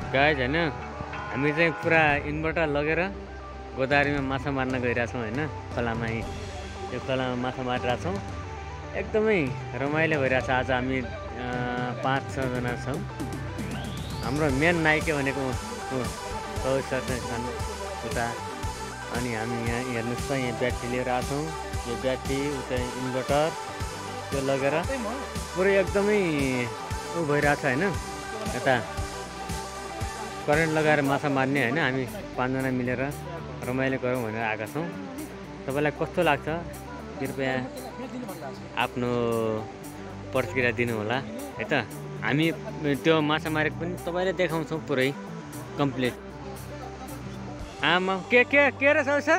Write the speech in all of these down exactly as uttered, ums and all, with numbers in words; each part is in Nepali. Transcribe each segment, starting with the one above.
गाइज हैन हामी चाहिँ पुरा इन्भर्टर लगेर गोदावरीमा माछा मार्न गइरहेछौँ हैन। खोलामा यो खोलामा माछा मारिरहेछौँ। एकदमै रमाइलो भइरहेछ। आज हामी पाँच छजना छौँ। हाम्रो मेन नायिका भनेको सौज सर चाहिँ छन् उता। अनि हामी यहाँ हेर्नुहोस् त यहाँ ब्याट्री लिएर आछौँ। यो ब्याट्री उता इन्भर्टर त्यो लगेर पुरै एकदमै उ भइरहेछ हैन। यता करेन्ट लगाएर माछा मार्ने हैन। हामी पाँचजना मिलेर रमाइलो गरौँ भनेर आएका छौँ। तपाईँलाई कस्तो लाग्छ कृपया आफ्नो प्रतिक्रिया दिनु होला है त। हामी त्यो माछा मारेको पनि तपाईँले देखाउँछौँ पुरै कम्प्लिट। आमा के के के रे सर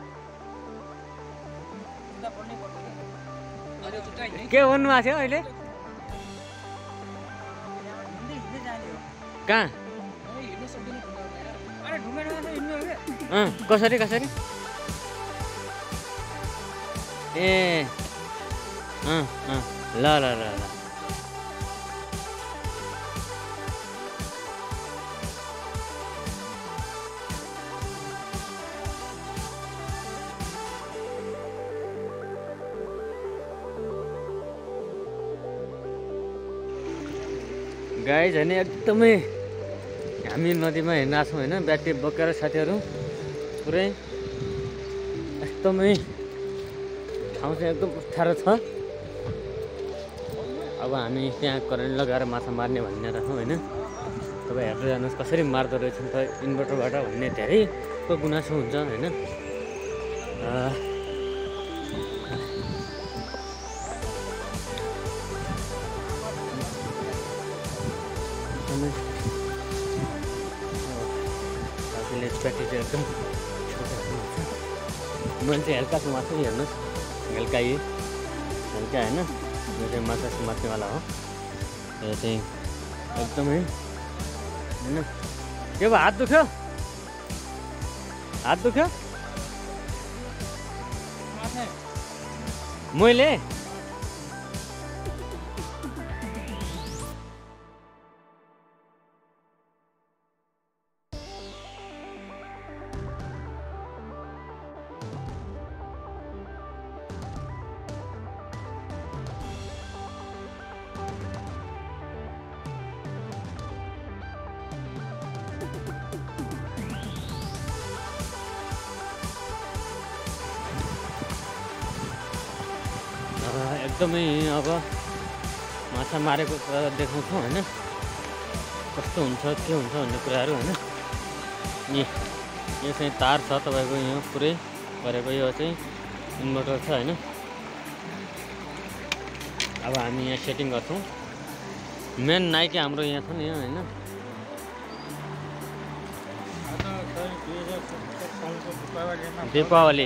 के भन्नु भएको थियो अहिले? कहाँ? अँ कसरी कसरी? ए अँ अँ ल ल ल ल गाइज होइन एकदमै हामी नदीमा हिँड्न छौँ होइन। ब्याट्री बोकेर साथीहरू पुरै एकदमै ठाउँ चाहिँ एकदम अप्ठ्यारो छ। अब हामी त्यहाँ करेन्ट लगाएर माछा मार्ने भनेर छौँ होइन। तपाईँ हेर्दै जानुहोस् कसरी मार्दो रहेछ त इन्भर्टरबाट भन्ने धेरैको गुनासो हुन्छ होइन। ब्याट्री चाहिँ एकदम मैले चाहिँ हल्का समात्छु नि हेर्नुहोस्। हल्का यी हल्का होइन यो चाहिँ माछा समात्नेवाला हो। यो चाहिँ एकदमै होइन। के भयो हात दुख्यो? हात दुख्यो मैले? एकदमै अब माछा मारेको देखाउँछौँ होइन। कस्तो हुन्छ के हुन्छ भन्ने कुराहरू होइन। यी यो चाहिँ तार छ तपाईँको यो पुरै गरेको। यो चाहिँ इन्भर्टर छ होइन। अब हामी यहाँ सेटिङ गर्छौँ। मेन नाइकी हाम्रो यहाँ छ नि यहाँ होइन। दीपावली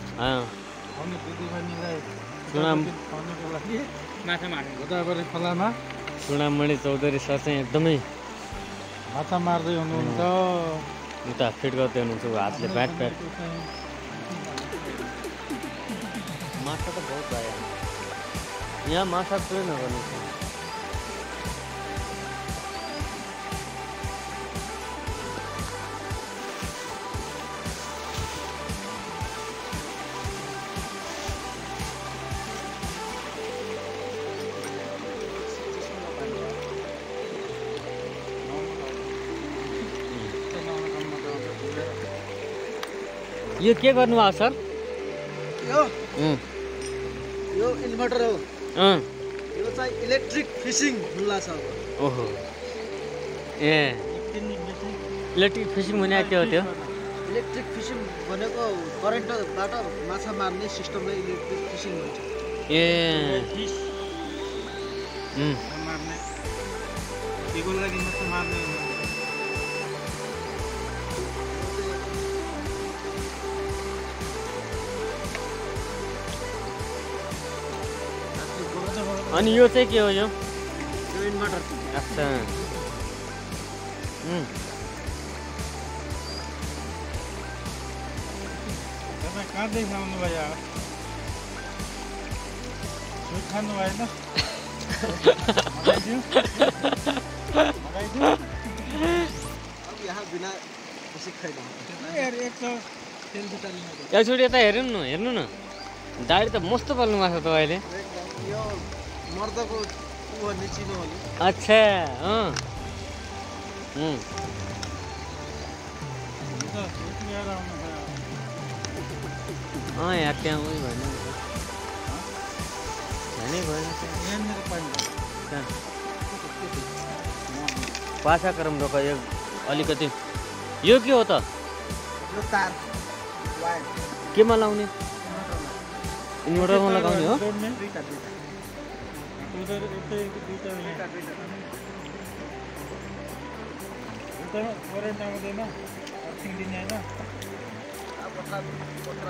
माछा मार्ने गोदावरी खोलामा चुडामणि चौधरी सर चाहिँ एकदमै माछा मार्दै हुनुहुन्छ। उता फिट गर्दै हुनुहुन्छ हातले ब्याट ब्याट। माछा त बहुत भयो यहाँ। माछा पुरै नगर्नु। यो के गर्नुभएको सर? यो यो इन्भर्टर हो। अँ यो चाहिँ इलेक्ट्रिक फिसिङ खुल्ला छ। ओहो ए इलेक्ट्रिक फिसिङ भने के हो त्यो? इलेक्ट्रिक फिसिङ भनेको करेन्टबाट माछा मार्ने सिस्टमलाई इलेक्ट्रिक फिसिङ भन्छ। ए फिस मार्ने केको लागि माछा मार्ने। अनि यो चाहिँ के हो? यो यो इन्भर्टर। अच्छा उम् तपाईँ कहाँदेखि आउनु भयो? सुट खानु भएन? सिक्दैन यार एक त तेल बिटाल्नु एकचोटि यता हेर्नु न हेर्नु न दाढी त मस्त पाल्नु भएको छ तपाईँले एकदम यो मर्दको उ भन्ने चिनो हो नि अच्छा अँ उम् अँ यार त्यहाँ उयो भएन नि त जानै भएन यहाँनिर पानी कहाँ पासाक्रम रोक यो अलिकति यो के हो त यो तार वायर केमा लाउने इन्भर्टरमा लगाउने हो जोड्ने दुईटा दुईटा उधर यतै दुईटा दुईटा दुईटा उता करेन्ट आउँदैन अर्थिङ दिने हैन अब पत्रा पत्रा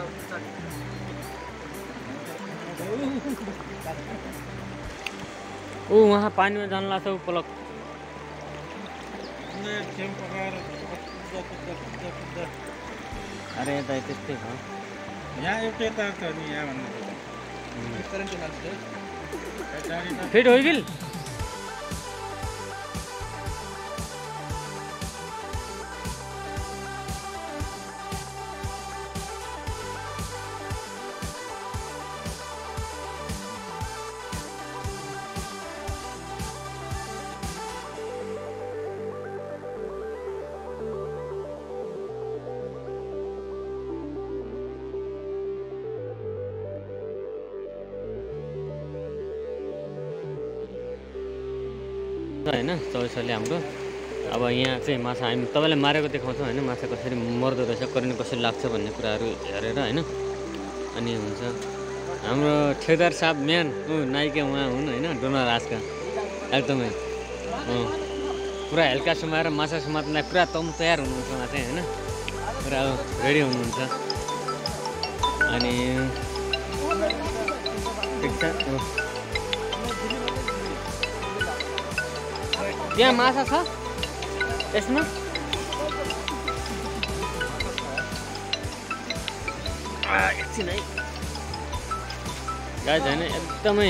ऊ वहाँ पानीमा जान लाग्छ ऊ पलक ठेम पकाएर अरे यता त्यस्तै भयो यहाँ एउटै तार छ नि यहाँ भन्नु करेन्ट लाग्छ फिट हो गिल होइन चौबिसले हाम्रो अब यहाँ चाहिँ माछा हामी तपाईँलाई मारेको देखाउँछौँ होइन माछा कसरी मर्दो रहेछ करेन्ट कसरी लाग्छ भन्ने कुराहरू हेरेर होइन अनि हुन्छ हाम्रो ठेकेदार साहब म्यान ऊ नाइके उहाँ हुन् होइन डोनर राजका एकदमै अँ पुरा हल्का सुमाएर माछा सुमार्नलाई पुरा तम तयार हुनुहुन्छ उहाँ चाहिँ होइन पुरा रेडी हुनुहुन्छ अनि ठिक छ त्यहाँ माछा छ यसमा एकछिन है गाइस होइन एकदमै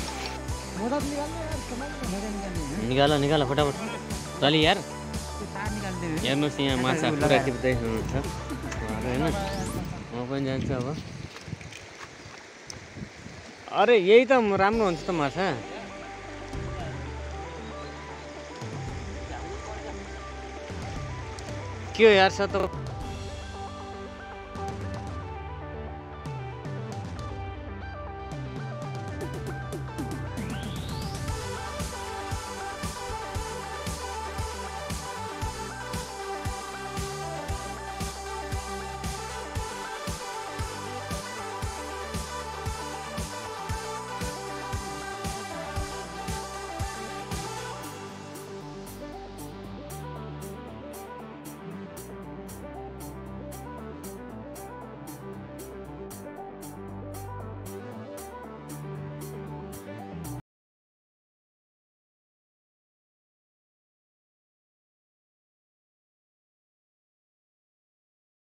निकाल निकाल फटाफट चलि यार हेर्नुहोस् यहाँ माछा पुरा टिप्दै हुनुहुन्छ होइन म पनि जान्छु अब अरे यही त राम्रो हुन्छ त माछा के हो यार छ त